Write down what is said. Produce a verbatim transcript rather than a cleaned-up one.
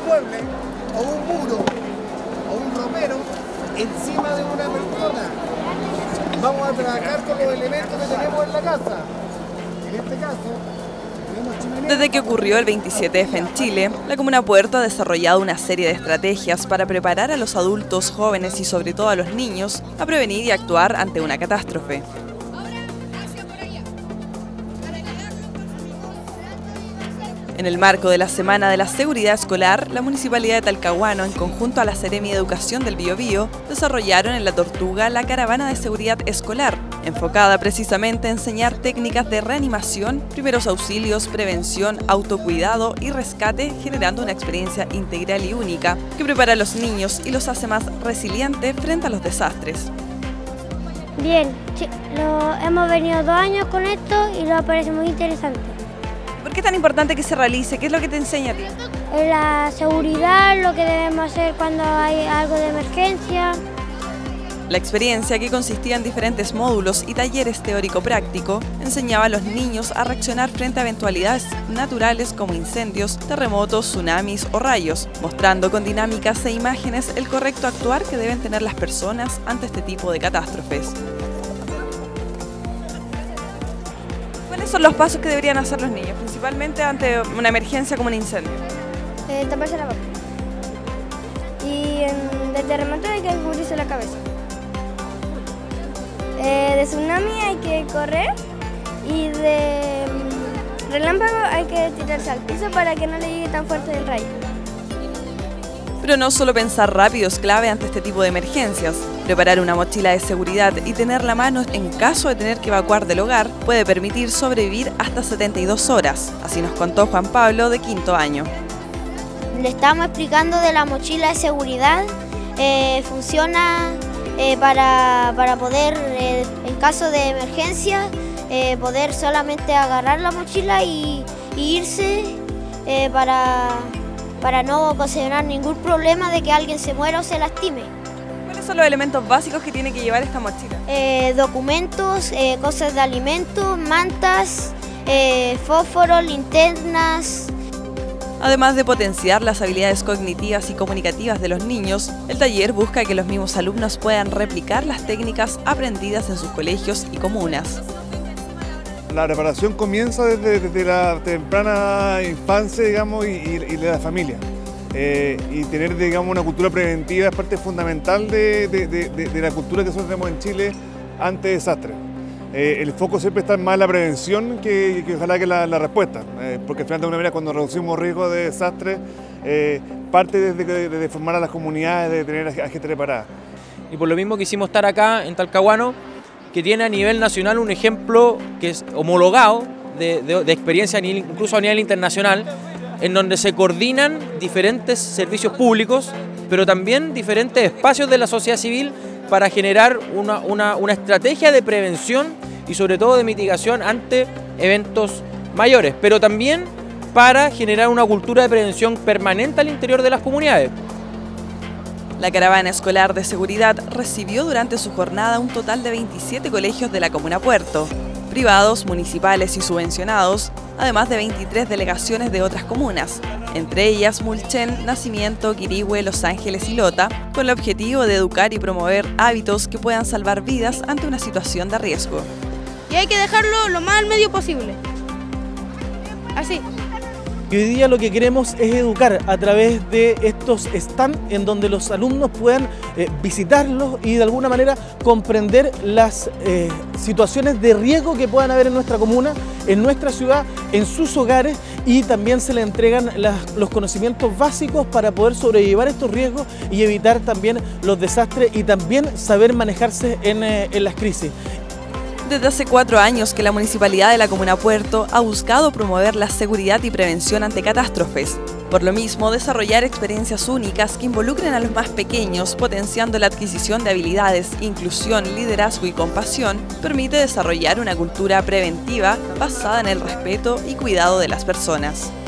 un mueble, o un muro, o un romero encima de una persona. Vamos a trabajar con los elementos que tenemos en la casa. En este caso, tenemos chimeneas. Desde que ocurrió el veintisiete efe en Chile, la Comuna Puerto ha desarrollado una serie de estrategias para preparar a los adultos, jóvenes y sobre todo a los niños a prevenir y actuar ante una catástrofe. En el marco de la Semana de la Seguridad Escolar, la Municipalidad de Talcahuano, en conjunto a la Seremi de Educación del Biobío, desarrollaron en La Tortuga la Caravana de Seguridad Escolar, enfocada precisamente a enseñar técnicas de reanimación, primeros auxilios, prevención, autocuidado y rescate, generando una experiencia integral y única que prepara a los niños y los hace más resilientes frente a los desastres. Bien, sí, lo, hemos venido dos años con esto y lo parece muy interesante. ¿Por qué es tan importante que se realice? ¿Qué es lo que te enseña a ti? La seguridad, lo que debemos hacer cuando hay algo de emergencia. La experiencia, que consistía en diferentes módulos y talleres teórico-práctico, enseñaba a los niños a reaccionar frente a eventualidades naturales como incendios, terremotos, tsunamis o rayos, mostrando con dinámicas e imágenes el correcto actuar que deben tener las personas ante este tipo de catástrofes. ¿Cuáles son los pasos que deberían hacer los niños, principalmente ante una emergencia como un incendio? Eh, taparse la boca. Y en, de terremoto hay que cubrirse la cabeza. Eh, de tsunami hay que correr y de mm, relámpago hay que tirarse al piso para que no le llegue tan fuerte el rayo. Pero no solo pensar rápido es clave ante este tipo de emergencias. Preparar una mochila de seguridad y tenerla a mano en caso de tener que evacuar del hogar puede permitir sobrevivir hasta setenta y dos horas. Así nos contó Juan Pablo, de quinto año. Le estamos explicando de la mochila de seguridad. Eh, funciona eh, para, para poder, eh, en caso de emergencia, eh, poder solamente agarrar la mochila y, y irse eh, para... para no ocasionar ningún problema de que alguien se muera o se lastime. ¿Cuáles son los elementos básicos que tiene que llevar esta mochila? Eh, documentos, eh, cosas de alimentos, mantas, eh, fósforos, linternas. Además de potenciar las habilidades cognitivas y comunicativas de los niños, el taller busca que los mismos alumnos puedan replicar las técnicas aprendidas en sus colegios y comunas. La preparación comienza desde, desde la temprana infancia, digamos, y, y, y de la familia. Eh, y tener, digamos, una cultura preventiva es parte fundamental de, de, de, de la cultura que nosotros tenemos en Chile ante desastres. Eh, el foco siempre está más en la prevención que, que ojalá que la, la respuesta, eh, porque al final de alguna manera cuando reducimos riesgos de desastres, eh, parte desde de, de, de formar a las comunidades, de tener a gente preparada. Y por lo mismo quisimos estar acá en Talcahuano, que tiene a nivel nacional un ejemplo que es homologado de, de, de experiencia incluso a nivel internacional, en donde se coordinan diferentes servicios públicos, pero también diferentes espacios de la sociedad civil para generar una, una, una estrategia de prevención y sobre todo de mitigación ante eventos mayores, pero también para generar una cultura de prevención permanente al interior de las comunidades. La Caravana Escolar de Seguridad recibió durante su jornada un total de veintisiete colegios de la Comuna Puerto, privados, municipales y subvencionados, además de veintitrés delegaciones de otras comunas, entre ellas Mulchen, Nacimiento, Quirihue, Los Ángeles y Lota, con el objetivo de educar y promover hábitos que puedan salvar vidas ante una situación de riesgo. Y hay que dejarlo lo más al medio posible. Así. Y hoy día lo que queremos es educar a través de estos stands en donde los alumnos puedan eh, visitarlos y de alguna manera comprender las eh, situaciones de riesgo que puedan haber en nuestra comuna, en nuestra ciudad, en sus hogares, y también se les entregan las, los conocimientos básicos para poder sobrellevar estos riesgos y evitar también los desastres y también saber manejarse en, eh, en las crisis. Desde hace cuatro años que la Municipalidad de la Comuna Puerto ha buscado promover la seguridad y prevención ante catástrofes. Por lo mismo, desarrollar experiencias únicas que involucren a los más pequeños, potenciando la adquisición de habilidades, inclusión, liderazgo y compasión, permite desarrollar una cultura preventiva basada en el respeto y cuidado de las personas.